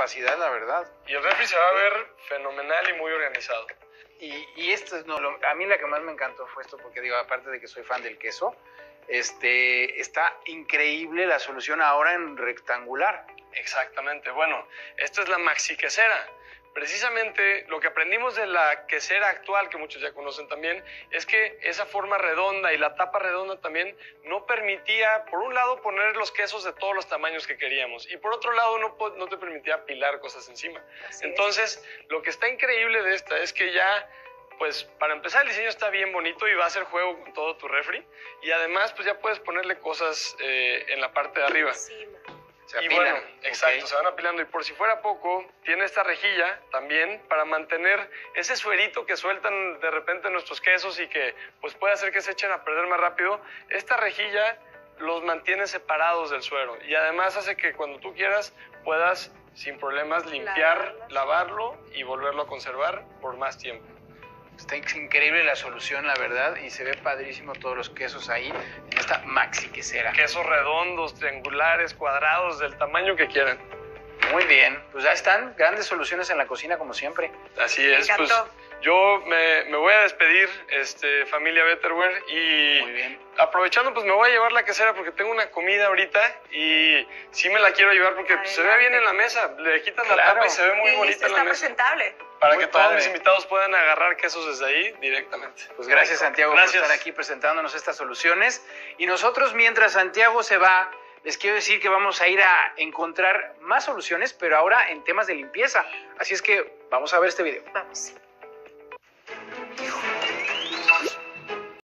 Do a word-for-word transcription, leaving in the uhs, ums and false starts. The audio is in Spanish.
capacidad, la verdad. Y el refri se va a ver fenomenal y muy organizado. Y, y esto es, no, lo, a mí la que más me encantó fue esto, porque digo, aparte de que soy fan del queso, este, está increíble la solución ahora en rectangular. Exactamente. Bueno, esto es la maxi quesera. Precisamente lo que aprendimos de la quesera actual, que muchos ya conocen también, es que esa forma redonda y la tapa redonda también no permitía, por un lado, poner los quesos de todos los tamaños que queríamos, y por otro lado, no, no te permitía apilar cosas encima. Así Entonces, es. Lo que está increíble de esta es que ya, pues, para empezar, el diseño está bien bonito y va a hacer juego con todo tu refri, y además, pues, ya puedes ponerle cosas eh, en la parte de arriba. Sí. Se y apilan. bueno, exacto, Okay. se van apilando. Y por si fuera poco, tiene esta rejilla también para mantener ese suerito que sueltan de repente nuestros quesos y que pues puede hacer que se echen a perder más rápido. Esta rejilla los mantiene separados del suero y además hace que cuando tú quieras puedas sin problemas limpiar, Lavarlas. lavarlo y volverlo a conservar por más tiempo. Está increíble la solución, la verdad, y se ve padrísimo todos los quesos ahí en esta maxi quesera. Quesos redondos, triangulares, cuadrados, del tamaño que quieran. Muy bien, pues ya están grandes soluciones en la cocina como siempre. Así Me es, pues encantó. yo me, me voy a despedir, este, familia Betterware, y Muy bien. aprovechando pues me voy a llevar la quesera porque tengo una comida ahorita y sí me la quiero llevar porque pues, se ve bien en la mesa, le quitan la Claro. tapa y se ve muy Y bonita en la está mesa. presentable. Para Muy que todos padre. mis invitados puedan agarrar quesos desde ahí directamente. Pues gracias, Santiago, Gracias. por estar aquí presentándonos estas soluciones. Y nosotros, mientras Santiago se va, les quiero decir que vamos a ir a encontrar más soluciones, pero ahora en temas de limpieza. Así es que vamos a ver este video. Vamos.